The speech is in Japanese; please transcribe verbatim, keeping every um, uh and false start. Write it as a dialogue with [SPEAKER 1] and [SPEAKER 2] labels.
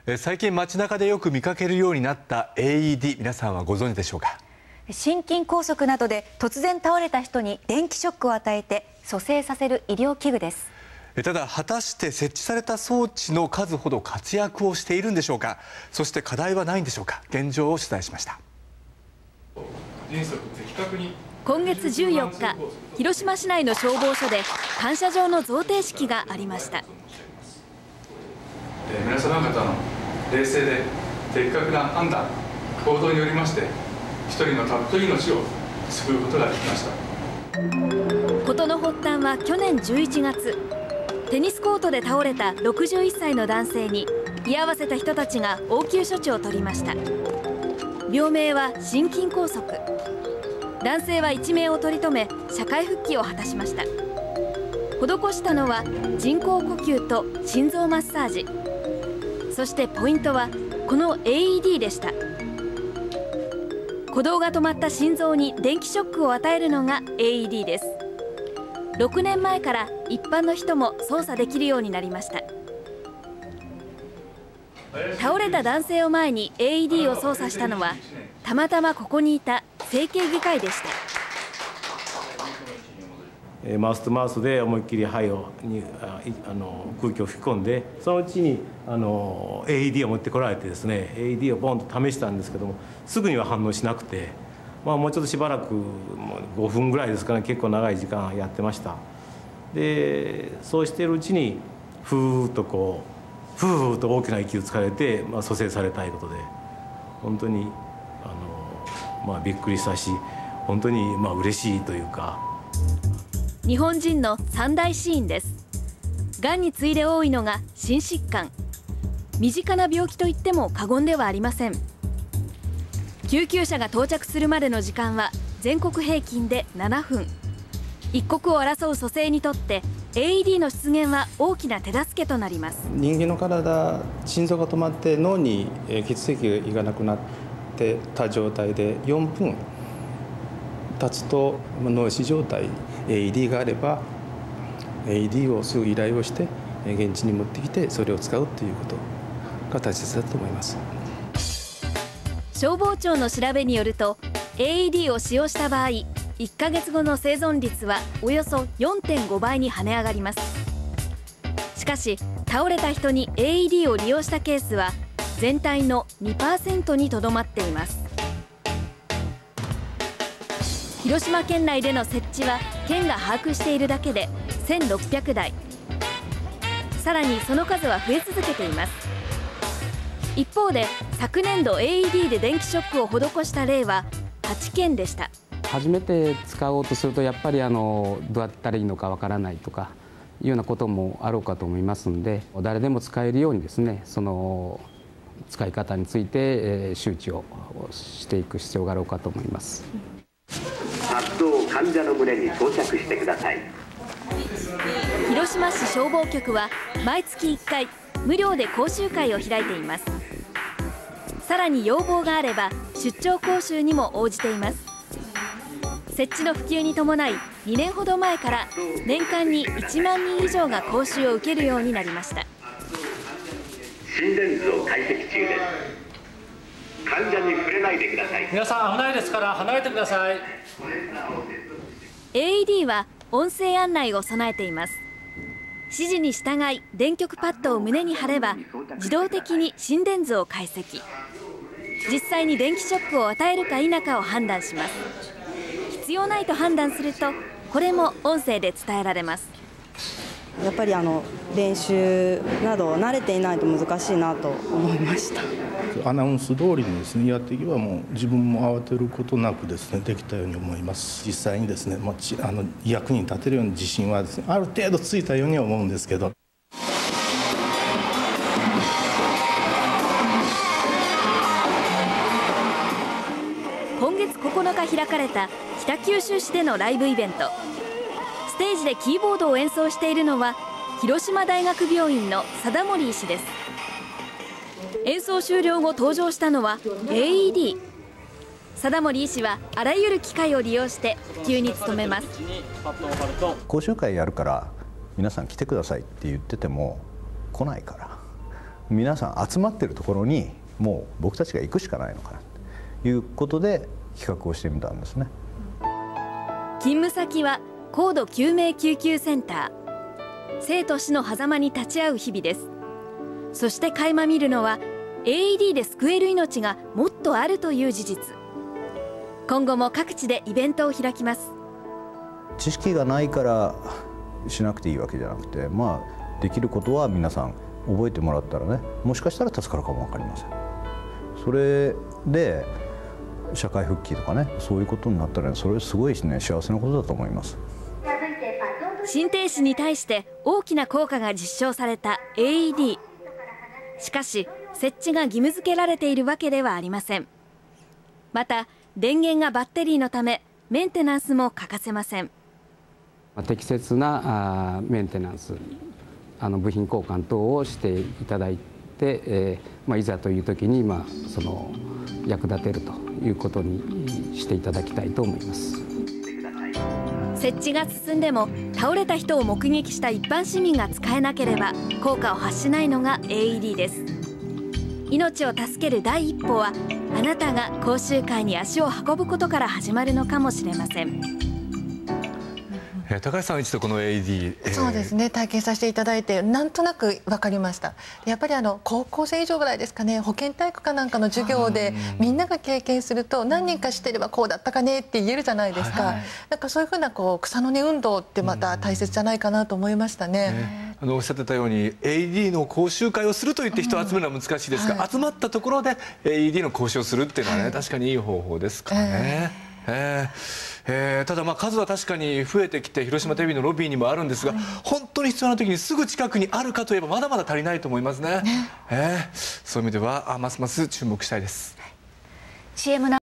[SPEAKER 1] 最近街中でよく見かけるようになった エーイーディー、皆さんはご存知でしょうか。
[SPEAKER 2] 心筋梗塞などで突然倒れた人に電気ショックを与えて蘇生させる医療器具です。
[SPEAKER 1] ただ果たして設置された装置の数ほど活躍をしているんでしょうか。そして課題はないんでしょうか。現状を取材しました。
[SPEAKER 3] 今月じゅうよっか、広島市内の消防署で感謝状の贈呈式がありました。
[SPEAKER 4] 皆様方の冷静で的確な判断、行動によりまして一人のたっぷり命を救うことができました。
[SPEAKER 3] 事の発端は去年じゅういちがつ、テニスコートで倒れたろくじゅういっさいの男性に居合わせた人たちが応急処置を取りました。病名は心筋梗塞。男性は一命を取り留め社会復帰を果たしました。施したのは人工呼吸と心臓マッサージ。そしてポイントはこの エーイーディー でした。鼓動が止まった心臓に電気ショックを与えるのが エーイーディー です。ろくねんまえから一般の人も操作できるようになりました。倒れた男性を前に エーイーディー を操作したのはたまたまここにいた整形外科医でした。
[SPEAKER 5] マウスとマウスで思いっきり肺をにああの空気を吹き込んで、そのうちにあの エーイーディー を持ってこられてですね、 エーイーディー をボンと試したんですけども、すぐには反応しなくて、まあ、もうちょっとしばらくごふんぐらいですかね、結構長い時間やってました。でそうしているうちにふーっとこうふーっと大きな息をつかれて、まあ、蘇生されたということで、本当にあの、まあ、びっくりしたし、本当にまあ嬉しいというか。
[SPEAKER 3] 日本人の三大死因です。がんに次いで多いのが心疾患。身近な病気といっても過言ではありません。救急車が到着するまでの時間は全国平均でななふん。一刻を争う蘇生にとって エーイーディー の出現は大きな手助けとなります。
[SPEAKER 6] 人間の体、心臓が止まって脳に血液がいかなくなってた状態でよんぷん経つと脳死状態、エーイーディー があれば エーイーディー をすぐ依頼をして現地に持ってきてそれを使うということが大切だと思います。
[SPEAKER 3] 消防庁の調べによると エーイーディー を使用した場合、いっかげつごの生存率はおよそ よんてんごばいに跳ね上がります。しかし倒れた人に エーイーディー を利用したケースは全体の にパーセント にとどまっています。広島県内での設置は県が把握しているだけでせんろっぴゃくだい。さらにその数は増え続けています。一方で昨年度 エーイーディー で電気ショックを施した例ははちけんでした。
[SPEAKER 7] 初めて使おうとするとやっぱりあのどうやったらいいのかわからないとかいうようなこともあろうかと思いますので、誰でも使えるようにですね、その使い方について、えー、周知をしていく必要があろうかと思います。
[SPEAKER 8] 発動を患者の胸に装着してください。
[SPEAKER 3] 広島市消防局は毎月いっかい無料で講習会を開いています。さらに要望があれば出張講習にも応じています。設置の普及に伴いにねんほど前から年間にいちまんにん以上が講習を受けるようになりました。
[SPEAKER 8] 心電図を解析中です。患者に触れないでください。
[SPEAKER 9] 皆さん危ないですから離れてください。
[SPEAKER 3] エーイーディー は音声案内を備えています。指示に従い電極パッドを胸に貼れば自動的に心電図を解析。実際に電気ショックを与えるか否かを判断します。必要ないと判断するとこれも音声で伝えられます。
[SPEAKER 10] やっぱりあの練習など慣れていないと難しいなと思いました。
[SPEAKER 11] アナウンス通りにですねやっていけば、もう自分も慌てることなくですねできたように思います。実際にですね、まあ、あの役に立てるような自信はですねある程度ついたようには思うんですけど。
[SPEAKER 3] 今月ここのか開かれた北九州市でのライブイベント。ステージでキーボードを演奏しているのは広島大学病院の貞森医師です。演奏終了後登場したのは エーイーディー。貞森医師はあらゆる機会を利用して普及に努めます。
[SPEAKER 12] 講習会やるから皆さん来てくださいって言ってても来ないから、 皆さん集まってるところにもう僕たちが行くしかないのかなということで企画をしてみたんですね。
[SPEAKER 3] 勤務先は高度救命救急センター。生と死の狭間に立ち会う日々です。そして垣間見るのは エーイーディー で救える命がもっとあるという事実。今後も各地でイベントを開きます。
[SPEAKER 12] 知識がないからしなくていいわけじゃなくて、まあ、できることは皆さん覚えてもらったらね、もしかしたら助かるかも分かりません。それで社会復帰とかね、そういうことになったら、ね、それすごい、ね、幸せなことだと思います。
[SPEAKER 3] 心停止に対して大きな効果が実証された エーイーディー。しかし設置が義務付けられているわけではありません。また電源がバッテリーのためメンテナンスも欠かせません。
[SPEAKER 7] 適切なメンテナンス、あの部品交換等をしていただいて、えーまあ、いざという時に、まあ、その役立てるということにしていただきたいと思います。
[SPEAKER 3] 設置が進んでも倒れた人を目撃した一般市民が使えなければ効果を発しないのが エーイーディー です。命を助ける第一歩はあなたが講習会に足を運ぶことから始まるのかもしれません。
[SPEAKER 1] えー、高橋さん、一度この エーイーディー、
[SPEAKER 13] えー、そうですね、体験させていただいてなんとなく分かりました。やっぱりあの高校生以上ぐらいですかね、保健体育かなんかの授業でみんなが経験すると何人かしてればこうだったかねって言えるじゃないですか、はいはい、なんかそういうふうなこう草の根運動ってまた大切じゃないかなと思いましたね。
[SPEAKER 1] ね、あのおっしゃってたように エーイーディー の講習会をするといって人を集めるのは難しいですが、うんはい、集まったところで エーイーディー の講習をするっていうのはね、はい、確かにいい方法ですからね。えーえーえー、ただまあ数は確かに増えてきて広島テレビのロビーにもあるんですが、はい、本当に必要な時にすぐ近くにあるかといえばまだまだ足りないと思いますね。ねえー、そういう意味ではあますます注目したいです。
[SPEAKER 2] シーエム